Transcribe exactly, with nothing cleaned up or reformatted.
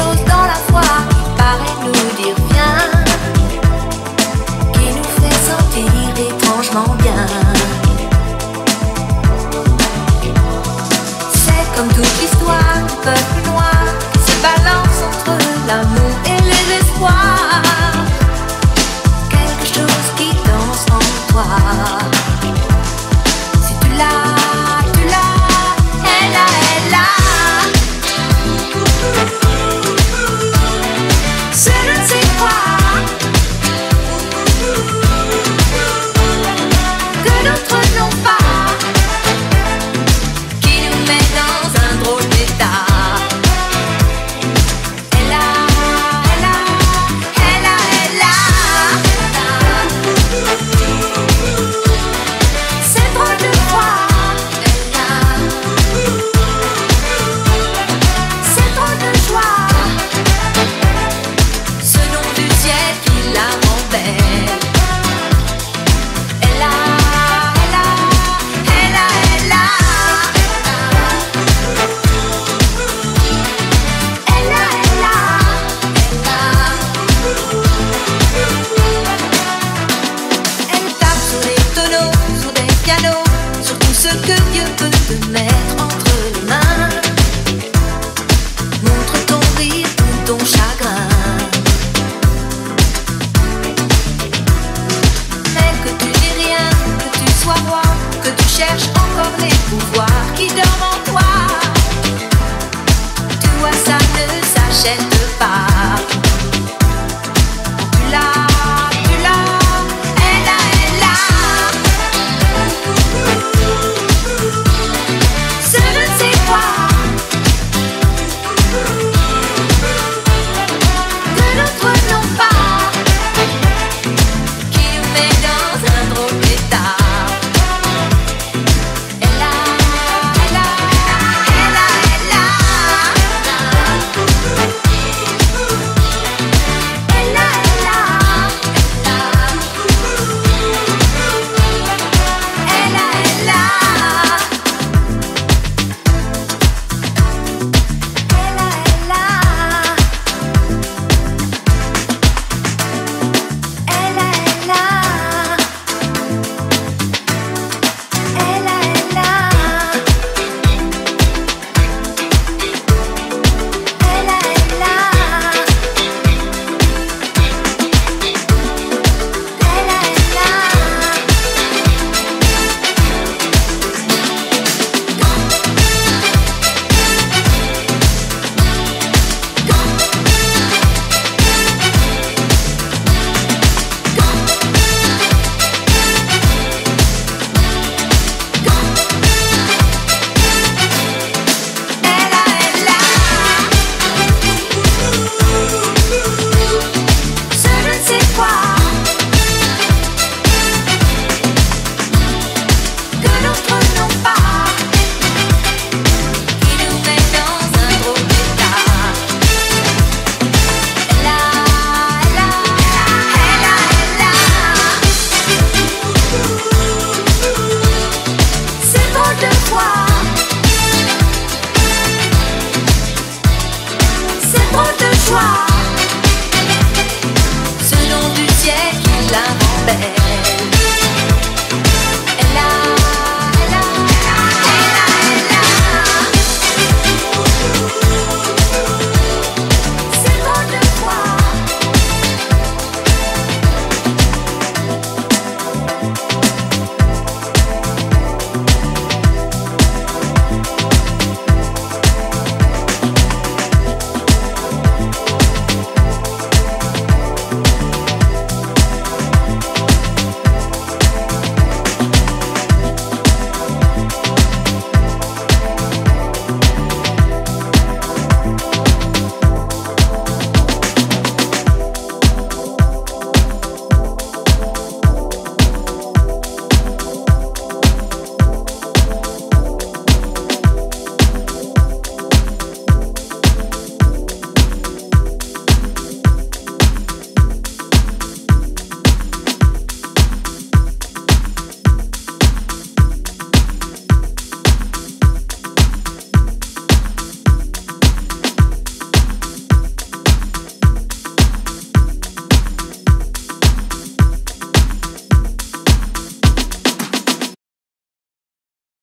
chose dans la foi qui paraît nous dire viens, qui nous fait sentir étrangement bien. C'est comme toute l'histoire du peuple noir qui se balance entre l'amour et les espoirs. Quelque chose qui danse en toi. Si tu l'as, tu l'as, elle a, elle a. C'est je ne sais quoi que d'autres n'ont pas, qui nous met dans un drôle d'état. Elle a, elle a, elle a, elle a. C'est drôle de voir. Elle a. C'est drôle de joie. Ce nom du ciel qui la rend belle. Elle a, elle a, elle a, elle a. Elle a, elle a, elle a. Elle tape sur les tonneaux, sur des pianos, sur tout ce que Dieu peut te mettre.